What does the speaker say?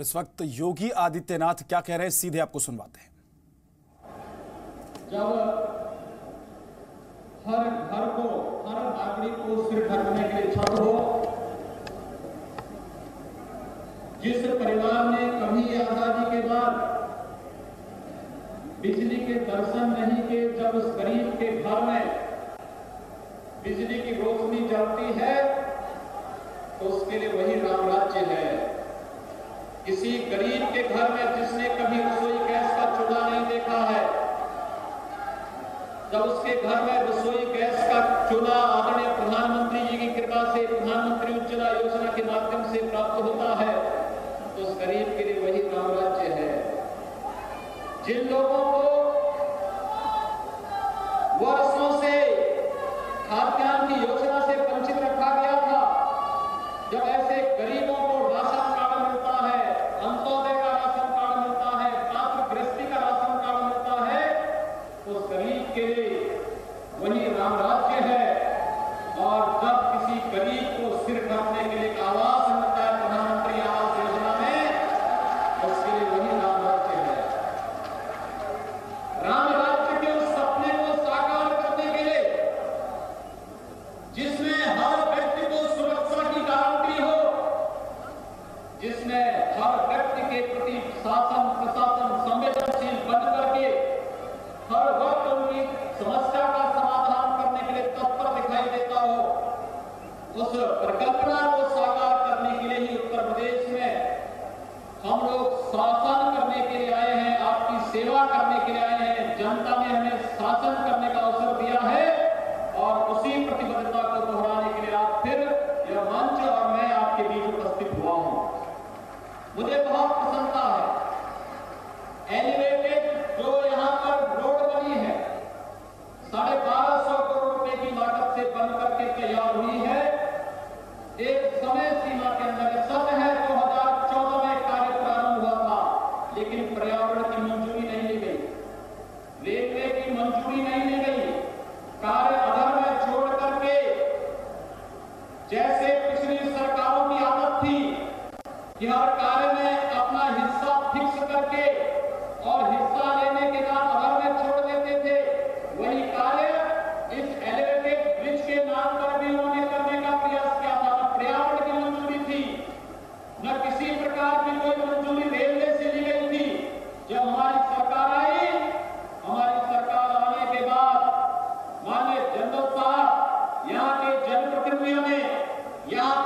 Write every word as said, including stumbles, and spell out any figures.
और इस वक्त योगी आदित्यनाथ क्या कह रहे हैं सीधे आपको सुनवाते हैं। जब हर घर को, हर नागरिक को सिर ढकने के लिए छत हो, जिस परिवार ने कभी आजादी के बाद बिजली के दर्शन नहीं किए, जब उस गरीब के घर में बिजली की रोशनी जलती है तो उसके लिए वही राम राज्य है। किसी गरीब के घर में जिसने कभी रसोई गैस का चूल्हा नहीं देखा है, जब उसके घर में रसोई गैस का चूल्हा आदरणीय प्रधानमंत्री जी की कृपा से प्रधानमंत्री उज्ज्वला योजना के माध्यम से प्राप्त होता है तो उस गरीब के लिए वही राम राज्य है। जिन लोगों को वर्षों से खाद्यान्न की योजना से वंचित रखा गया था, जब ऐसे गरीबों को राशन कार्ड मिलता है, अंत्योदय का राशन कार्ड मिलता है, पात्र गृहस्थी का राशन कार्ड मिलता है, तो उस गरीब के लिए वही राम राज्य है। और जब किसी गरीब को सिर ढकने के लिए आवास मिलता है प्रधानमंत्री आवास योजना में, उसके लिए वही राम राज्य है। राम राज्य के उस सपने को साकार करने के लिए जिसमें हर व्यक्ति को सुरक्षा की गारंटी हो, जिसमें हर व्यक्ति के प्रति शासन प्रशासन संवेदनशील बन करके हर वक्त उनकी समस्या का समाधान करने के लिए तत्पर दिखाई देता हो, उस परिकल्पना को साकार करने के लिए ही उत्तर प्रदेश में हम लोग शासन करने के लिए आए हैं, आपकी सेवा करने के लिए आए हैं। जनता ने हमें शासन करने का अवसर दिया है और उसी प्रतिबद्धता को दोहराने के लिए आज फिर यह मंच और मैं आपके बीच उपस्थित हुआ हूं। मुझे बहुत प्रसन्नता है, एलिवेटेड जो यहाँ पर रोड बनी है साढ़े बारह सौ करोड़ रुपए की लागत से बन करके तैयार हुई है। एक समय सीमा के अंदर सत्य है दो हजार चौदह में कार्य प्रारंभ हुआ था, लेकिन पर्यावरण की मंजूरी नहीं ली गई, रेलवे की मंजूरी नहीं ली गई, कार्य अधर में छोड़ करके जैसे पिछली सरकारों की आदत थी कि हर कार्य में अपना हिस्सा फिक्स करके और हिस्सा लेने के बाद अधर में छोड़ देते थे, वही कार्य इस एलिवेटेड ब्रिज के नाम पर भी उन्होंने करने का प्रयास किया था। न पर्यावरण की मंजूरी थी, न किसी प्रकार की कोई मंजूरी रेलवे से ली गई थी। जब हमारी सरकार आई, हमारी सरकार आने के बाद माननीय जनरल साहब, यहाँ के जनप्रतिनिधियों ने यहाँ